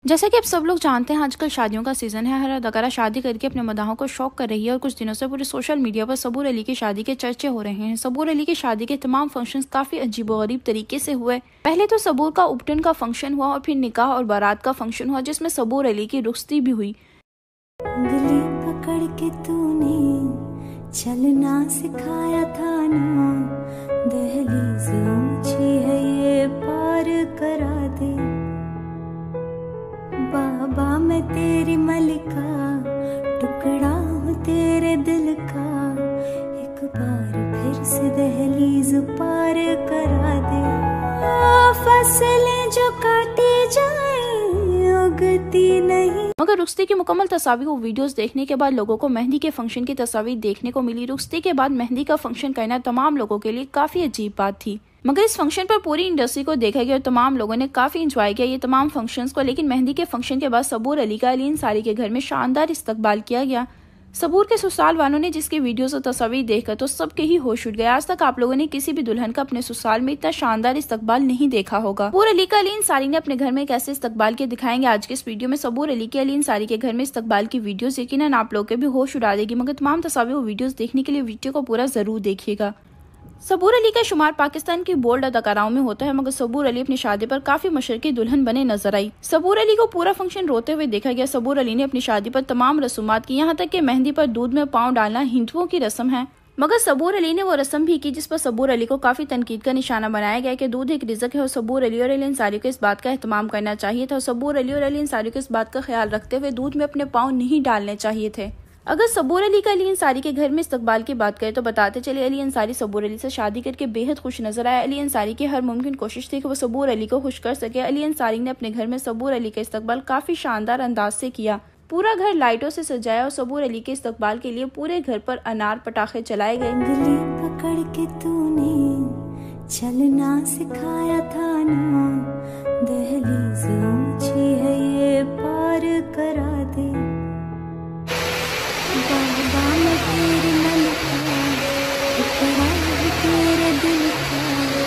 जैसा कि आप सब लोग जानते हैं, आजकल शादियों का सीजन है। हर अदाकारा शादी करके अपने मदाहों को शौक कर रही है और कुछ दिनों से पूरे सोशल मीडिया पर सबूर अली की शादी के चर्चे हो रहे हैं। सबूर अली की शादी के तमाम फंक्शंस काफी अजीबोगरीब तरीके से हुए। पहले तो सबूर का उपटन का फंक्शन हुआ और फिर निकाह और बारात का फंक्शन हुआ, जिसमें सबूर अली की रुखसती भी हुई। उंगली पकड़ के तूने चलना सिखाया था ना, दहलीज ऊंची है ये पार करा दे। बाबा मैं तेरी मलिका, टुकड़ा हूँ तेरे दिल का, एक बार फिर से दहलीज पार करा दे। फसलें जो काटी जाए उगती नहीं। मगर रुखसती की मुकम्मल तस्वीर और वीडियोस देखने के बाद लोगों को मेहंदी के फंक्शन की तस्वीर देखने को मिली। रुखसती के बाद मेहंदी का फंक्शन करना तमाम लोगों के लिए काफी अजीब बात थी, मगर इस फंक्शन पर पूरी इंडस्ट्री को देखा गया और तमाम लोगों ने काफी एंजॉय किया ये तमाम फंक्शंस को। लेकिन मेहंदी के फंक्शन के बाद सबूर अली का अली अंसारी के घर में शानदार इस्तकबाल किया गया। सबूर के ससुराल वालों ने जिसकी वीडियोस और तस्वीर देखकर तो सबके ही होश उड़ गए। आज तक आप लोगों ने किसी भी दुल्हन का अपने ससुराल में इतना शानदार इस्तकबाल नहीं देखा होगा। सबूर अली का अली अंसारी ने अपने घर में कैसे इस्तकबाल के दिखाएंगे आज के इस वीडियो में। सबूर अली के अली अंसारी के घर में इस्तकबाल की वीडियोस यकीनन आप लोगों के भी होश उड़ा देगी, मगर तमाम तस्वीर और वीडियोस देखने के लिए वीडियो को पूरा जरूर देखिएगा। सबूर अली का शुमार पाकिस्तान की बोल्ड अदाकाराओं में होता है, मगर सबूर अली अपनी शादी पर काफी मशरकी दुल्हन बने नजर आई। सबूर अली को पूरा फंक्शन रोते हुए देखा गया। सबूर अली ने अपनी शादी पर तमाम रसूमात की, यहाँ तक कि मेहंदी पर दूध में पाँव डालना हिंदुओं की रस्म है, मगर सबूर अली ने वो रस्म भी की जिस पर सबूर अली को काफी तनकीद का निशाना बनाया गया कि दूध एक रिज़्क है और सबूर अली और अली अंसारी को इस बात का एहतमाम करना चाहिए था। सबूर अली और अली अंसारी को इस बात का ख्याल रखते हुए दूध में अपने पाँव नहीं डालने चाहिए थे। अगर सबूर अली का अली अंसारी के घर में इस्तकबाल की बात करें तो बताते चले अली अंसारी सबूर अली से शादी करके बेहद खुश नजर आया। अली अंसारी की हर मुमकिन कोशिश थी कि वो सबूर अली को खुश कर सके। अली अंसारी ने अपने घर में सबूर अली का इस्तकबाल काफी शानदार अंदाज से किया। पूरा घर लाइटों से सजाया और सबूर अली के इस्तकबाल के लिए पूरे घर पर अनार पटाखे चलाए गए। उंगली पकड़ के तूने चलना सिखाया था ना, दहलीज ऊंची है ये पार करा दे। बाबा मैं तेरी मलिका, टुकड़ा हूँ तेरे दिल का,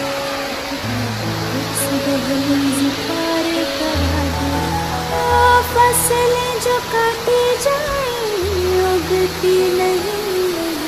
दहलीज पार करा दे। फसलें जो काटी जाए उगती नहीं,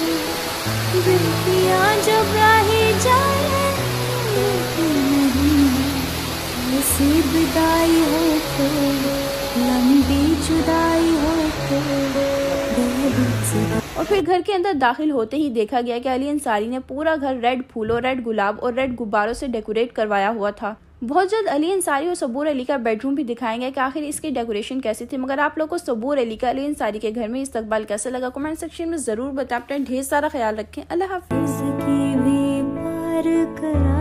बेटियां जो ब्राही जाए उगती नहीं। ऐसी विदाई हो तो लंबी जुदाई हो तो। और फिर घर के अंदर दाखिल होते ही देखा गया कि अली अंसारी ने पूरा घर रेड फूलों, रेड गुलाब और रेड गुब्बारों से डेकोरेट करवाया हुआ था। बहुत जल्द अली अंसारी और सबूर अली का बेडरूम भी दिखाएंगे कि आखिर इसकी डेकोरेशन कैसी थी। मगर आप लोग को सबूर अली का अली अंसारी के घर में इस्तकबाल कैसा लगा, कमेंट सेक्शन में जरूर बताएं। अपना ढेर सारा ख्याल रखें। अल्लाह हाफिज।